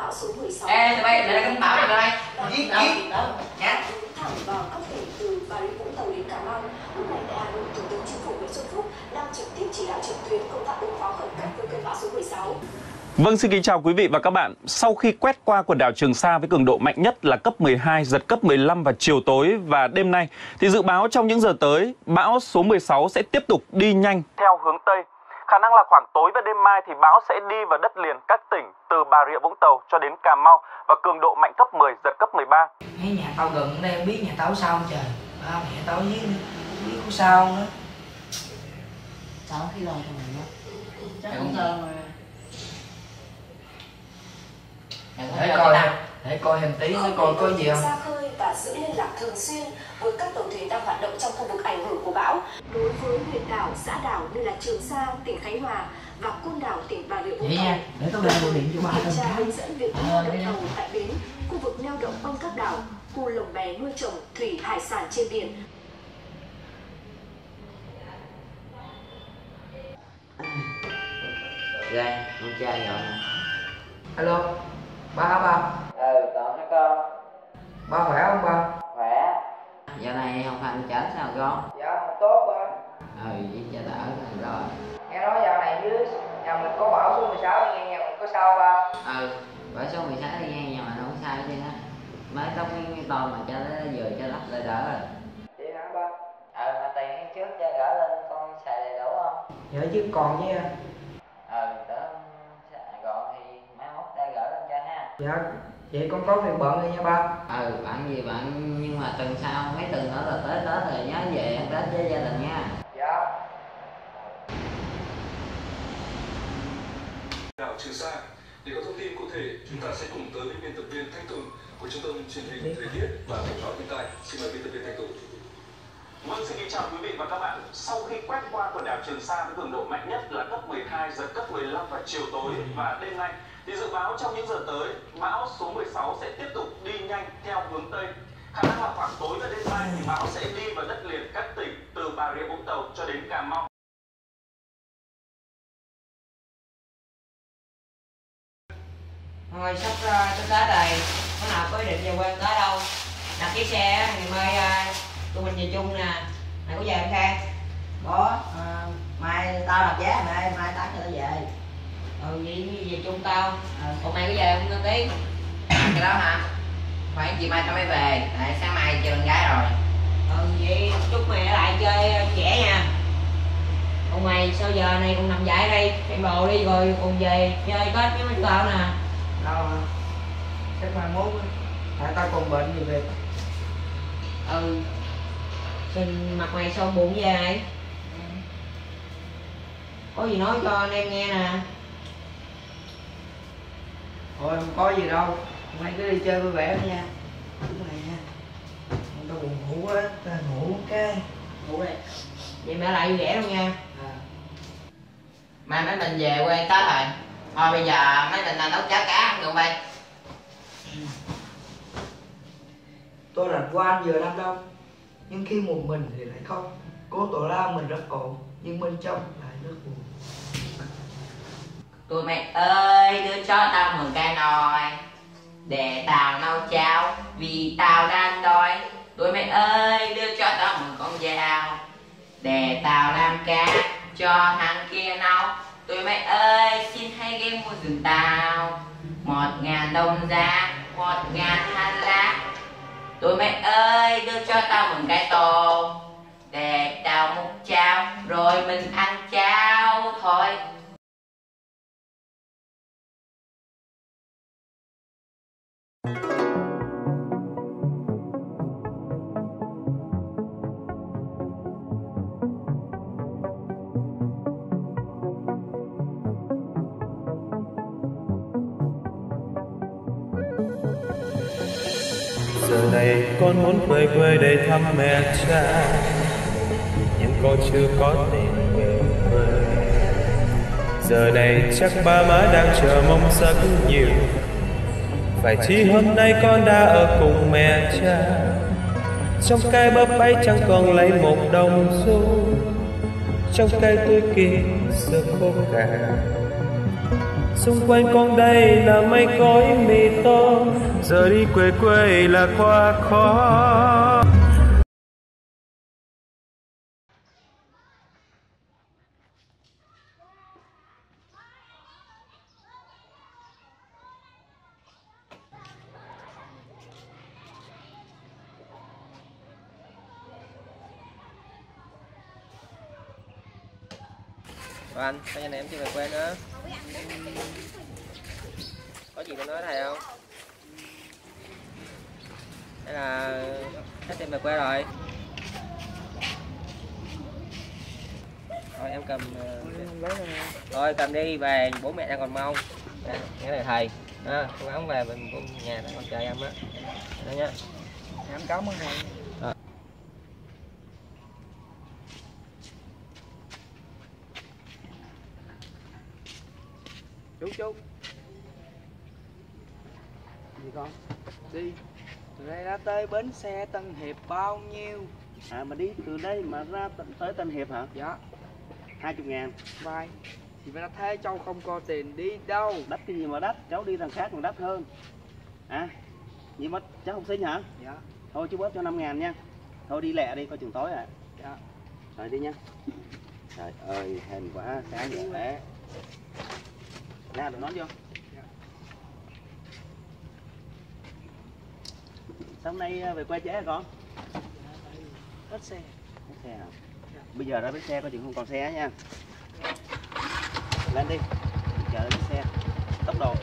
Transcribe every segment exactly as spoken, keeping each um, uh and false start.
bão số mười sáu. Ê, tụi bay, đây là cơn bão rồi đây. Giết, giết. Nhá. Thẳng vào các tỉnh từ Bà Rịa Vũng Tàu đến Cà Mau. Lúc này tại Hà Nội, Thủ tướng Chính phủ Nguyễn Xuân Phúc đang trực tiếp chỉ đạo trực tuyến công tác ứng phó khẩn cấp với cơn bão số mười sáu. Vâng, xin kính chào quý vị và các bạn. Sau khi quét qua quần đảo Trường Sa với cường độ mạnh nhất là cấp mười hai, giật cấp mười lăm vào chiều tối và đêm nay, thì dự báo trong những giờ tới, bão số mười sáu sẽ tiếp tục đi nhanh theo hướng Tây. Khả năng là khoảng tối và đêm mai thì bão sẽ đi vào đất liền các tỉnh từ Bà Rịa Vũng Tàu cho đến Cà Mau và cường độ mạnh cấp mười, giật cấp mười ba. Thấy nhà tao gần đây không biết nhà tao sao không trời. À, nhà tao với biết có sao nữa. Sao khi lo cho mình đó. Chắc cũng thơm mà. Để coi, để coi hình tí, để coi có gì không. Ra khơi và giữ liên lạc thường xuyên với các tàu thuyền đang hoạt động trong khu vực ảnh hưởng của bão. Đối với huyện đảo, xã đảo như là Trường Sa, tỉnh Khánh Hòa và Côn Đảo, tỉnh Bà Rịa Vũng Tàu. Nha, để tao lên gọi điện cho ba kiểm tra thằng hướng dẫn việc neo đậu tàu tại bến, khu vực neo đậu quanh các đảo, khu lồng bè nuôi trồng thủy hải sản trên biển. Rồi, con trai gọi nè. Alo, ba hả ba? Ừ, còn hả con? Ba khỏe không ba? Khỏe. Giờ này không hành chở sao con? Dạ, tốt ba. Ừ, với cho đỡ rồi. Nghe nói dạo này dưới nhà mình có bão số mười sáu, nghe nhà mình có sao ba? Ừ, bão số mười sáu đi nghe nhà mình không sao chứ á. Mới tóc cái to mà cho nó vừa cho lắp lại đỡ rồi. Vậy hả ba? Ừ, mà tiền trước cho gỡ lên con xài đầy đủ không? Dạ chứ còn nha. Ừ, đỡ gọn thì mai mốt ta gỡ lên cho ha. Dạ, vậy con có việc bận rồi nha ba. Ừ, bạn gì bạn, nhưng mà tuần sau mấy tuần nữa là tới Tết rồi nhớ về ăn Tết với gia đình nha. Dạ. Đảo Trường Sa. Để có thông tin cụ thể, chúng ta sẽ cùng tới với biên tập viên Thanh Tùng của Trung tâm Truyền hình Thời tiết và Cảnh báo thiên tai. Xin mời biên tập viên Thanh Tùng. Vâng, xin kính chào quý vị và các bạn. Sau khi quét qua quần đảo Trường Sa với cường độ mạnh nhất là cấp mười hai, giật cấp mười lăm vào chiều tối và đêm nay, thì dự báo trong những giờ tới, bão số mười sáu sẽ tiếp tục đi nhanh theo hướng Tây. Khả năng là khoảng tối và đêm mai thì bão sẽ đi vào đất liền các tỉnh từ Bà Rịa Vũng Tàu cho đến Cà Mau. Thôi sắp sắp Tết rồi, có nào có ý định về quê tới đâu? Đặt chiếc xe thì mai uh, tụi mình về chung nè. Mày có về không Khang? Có, à, mai tao đặt giá mai mai tao cho tao về. Ừ, vậy về chung tao. Ừ. Còn mày có về không Ngân Tiến? Cái đó hả? Khoảng chiều mai tao mới về, tại sáng mai chơi con gái rồi. Ừ, vậy chúc mày ở lại chơi trẻ nha. Còn mày sao giờ này còn nằm dại đây? Chạy bộ đi rồi còn về chơi Tết với mấy tao nè. Đâu hả? Chắc mai mốt tại tao còn bệnh gì việc. Ừ. Xin mặt mày sao buồn vậy này? Có gì nói cho anh em nghe nè. Thôi không có gì đâu, mày cứ đi chơi vui vẻ nha. Đúng này nha. Tao buồn ngủ quá, tao ngủ cái. Ngủ đây. Vậy mẹ lại vui vẻ luôn nha. À. Mai mấy mình về quê Tết rồi. Thôi bây giờ mấy mình là nấu cháo cá ăn được bay. Tôi rảnh qua anh giờ năm đâu. Nhưng khi một mình thì lại không. Cô tổ la mình rất ổn, nhưng bên trong lại rất buồn. Tụi mày ơi, đưa cho tao mười cái nồi để tao nấu cháo, vì tao đang đói. Tụi mày ơi, đưa cho tao mười con dao để tao làm cá cho hàng kia nấu. Tụi mày ơi, xin hãy ghé mua giùm tao một ngàn đồng giá, một ngàn hành lá. Tụi mày ơi, đưa cho tao một cái tô để tao múc cháo rồi mình ăn cháo thôi. Giờ này con muốn về quê để thăm mẹ cha, nhưng con chưa có tiền về quê. Giờ này chắc ba má đang chờ mong rất nhiều, phải chi hôm nay con đã ở cùng mẹ cha. Trong cái bắp ấy chẳng còn lấy một đồng xu, trong cái túi kia giờ khô cả. xung quanh con đây là mây khói mì to, giờ đi quê quê là quá khó. Rồi anh, sao anh em chưa về quê nữa? Có gì để nói thầy không? Hay là hết em về quê rồi? Rồi em cầm rồi cầm đi về, bố mẹ đang còn mong. Nghe lời thầy à, cố gắng về bên nhà đang còn chờ em á. Đó nhá. Em cảm ơn thầy. À. Chú chú gì con? Đi từ đây ra tới bến xe Tân Hiệp bao nhiêu? À mà đi từ đây mà ra tới Tân Hiệp hả? Dạ. Hai chục ngàn. Vai thì phải thế cháu không có tiền đi đâu. Đắt cái gì mà đắt, cháu đi thằng khác còn đắt hơn. À gì mất cháu học sinh hả? Dạ. Thôi chú bớt cho năm ngàn nha. Thôi đi lẹ đi, coi chừng tối à. Dạ. Rồi đi nha. Trời ơi hên quá, sáng vậy. Ra được nón vô. Dạ. Sáng nay về quê trễ hả con? Hết xe. Hết xe hả? Dạ. Bây giờ ra bến xe coi chừng không còn xe nha. Lên đi, chờ lên xe. Tốc độ.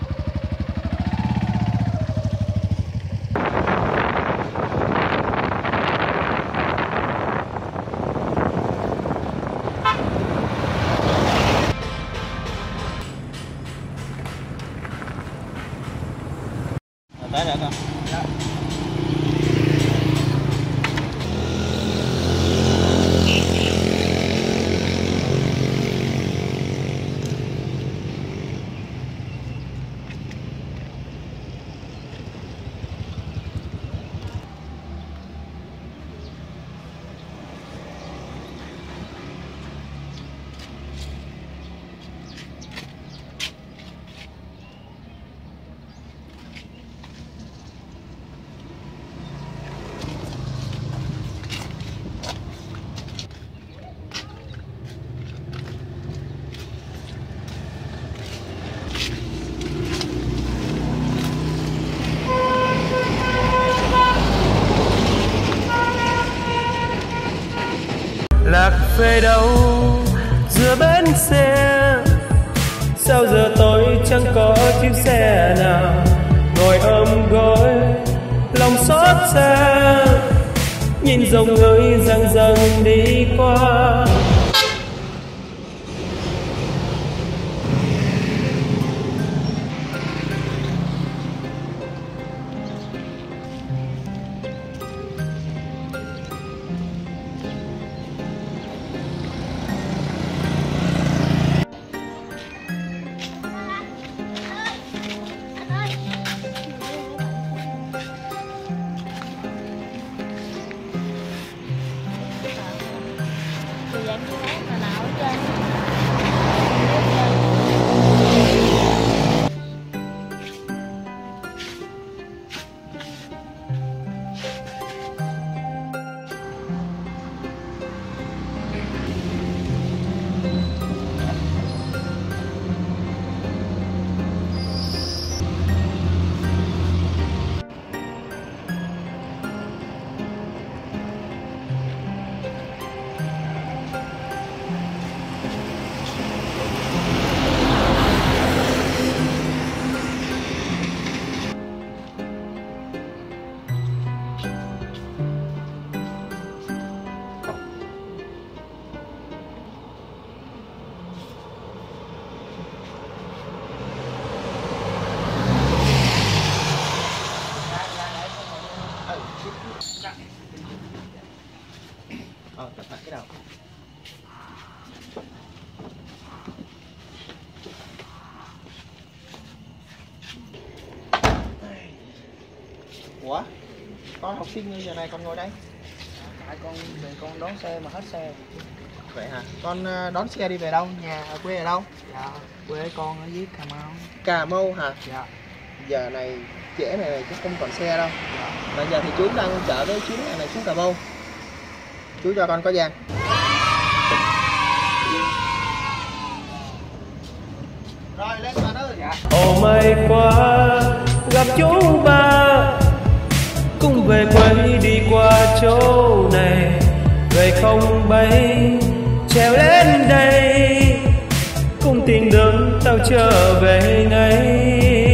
Tới rồi con. Dạ. Lạc về đâu giữa bến xe, sao giờ tôi chẳng có chiếc xe nào. Ngồi ôm gối lòng xót xa, nhìn dòng người dang dang đi qua. Ờ, tập cái đầu. Ủa? Con học sinh giờ này con ngồi đây? Tại con con đón xe mà hết xe. Vậy hả? Con đón xe đi về đâu? Nhà ở quê ở đâu? Dạ, quê con ở dưới Cà Mau. Cà Mau hả? Dạ. Giờ này trễ này, này chắc không còn xe đâu. Dạ. Bây giờ thì chú đang chở cái chuyến này, này xuống Cà Mau. Chú cho con có vàng. Rồi lên bạn ơi. Dạ. Ồ may quá gặp chú ba, cùng về quê đi qua chỗ này, về không bay trèo lên đây, cùng tìm đường tao trở về ngay.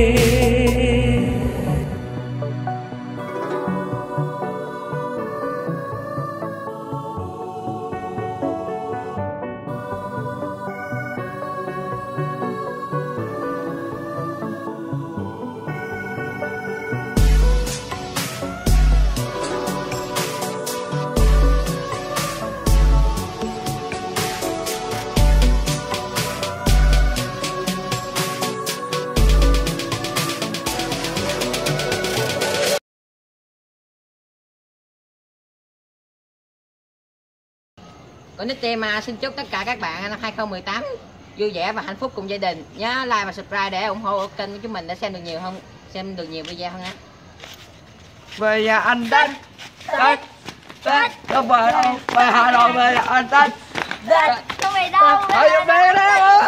Con Nít Em xin chúc tất cả các bạn năm hai không một tám vui vẻ và hạnh phúc cùng gia đình. Nhớ like và subscribe để ủng hộ kênh của chúng mình để xem được nhiều hơn, xem được nhiều video hơn nhé. Về nhà anh Tết. Tết. Tết. Không về đâu. Về Hà Nội về anh Tết. Tết. Không về đâu. Ở đây đó.